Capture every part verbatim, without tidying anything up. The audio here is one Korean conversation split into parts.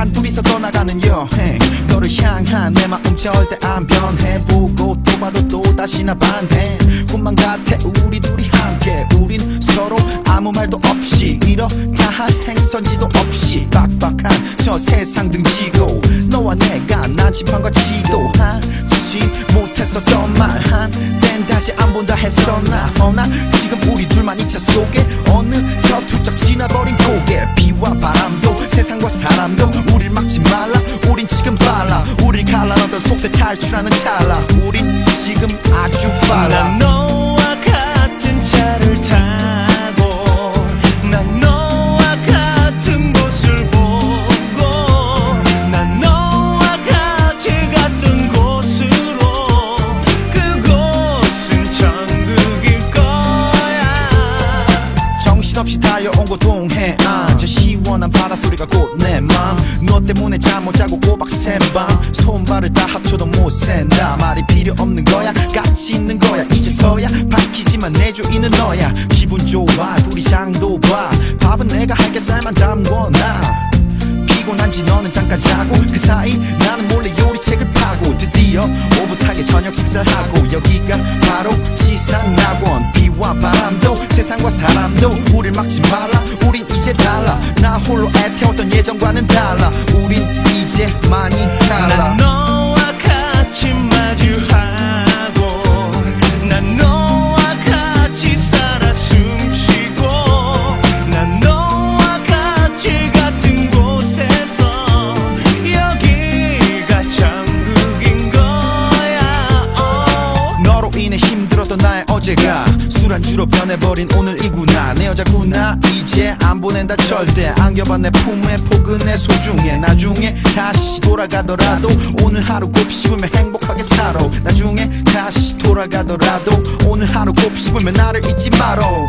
단둘이서 떠나가는 여행 너를 향한 내 마음 절대 안 변해 보고 또 봐도 또 다시 나 반해 꿈만 같아 우리 둘이 함께 우린 서로 아무 말도 없이 이렇다 할 행선지도 없이 빡빡한 저 세상 등지고 너와 내가 난치판과 지도하지 못했었던 말 한땐 다시 안 본다 했었나 허나 지금 우리 둘만 이 차 속에 어느덧 훌쩍 지나버린 고개 비와 바람도 세상과 사람도 우릴 막지 말라 우린 지금 빨라 우릴 갈라놓던 속세 탈출하는 찰나 우린 지금 아주 빨라 난 너와 같은 차를 타고 난 너와 같은 곳을 보고 난 너와 같이 갔던 곳으로 그곳은 천국일 거야 정신없이 달려온 곳 동해안 저 시원한 바닷소리가 곧 내 맘 너 때문에 잠 못 자고 꼬박 샌밤 손발을 다 합쳐도 못 샌다 말이 필요 없는 거야 같이 있는 거야 이제서야 밝히지만 내 주인은 너야 기분 좋아 둘이 장도 봐 밥은 내가 할게 쌀만 담궈놔 피곤한지 너는 잠깐 자고 그 사이 나는 몰래 요리책을 파고 드디어 오붓하게 저녁 식사를 하고 여기가 바로 지상낙원 비와 바람도 세상과 사람도 우릴 막지 말라 우린 이제 달라 나 홀로 애태웠던 예전과는 달라 우린 이제 많이 달라 난 너와 같이 마주하고 난 너와 같이 살아 숨쉬고 난 너와 같이 같은 곳에서 여기가 천국인 거야 oh. 너로 인해 힘들었던 나의 어제가 술안주로 변해버린 오늘이구나 내 여자구나 이제 안 보낸다 절대 안겨봐 내 품에 포근해 소중해 나중에 다시 돌아가더라도 오늘 하루 곱씹으면 행복하게 살아 나중에 다시 돌아가더라도 오늘 하루 곱씹으면 나를 잊지 마라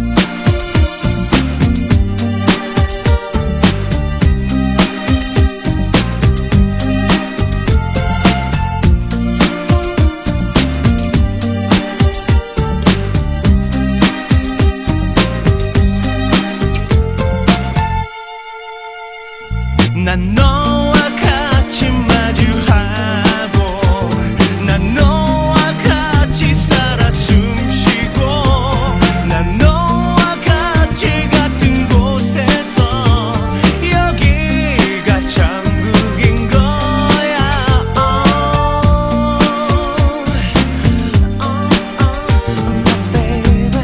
난 너와 같이 마주하고 난 너와 같이 살아 숨쉬고 난 너와 같이 같은 곳에서 여기가 천국인 거야 oh. Oh, oh, baby.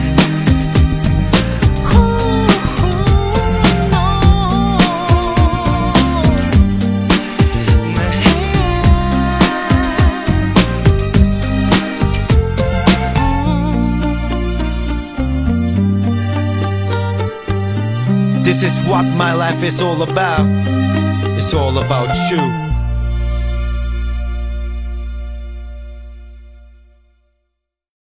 This is what my life is all about. It's all about you.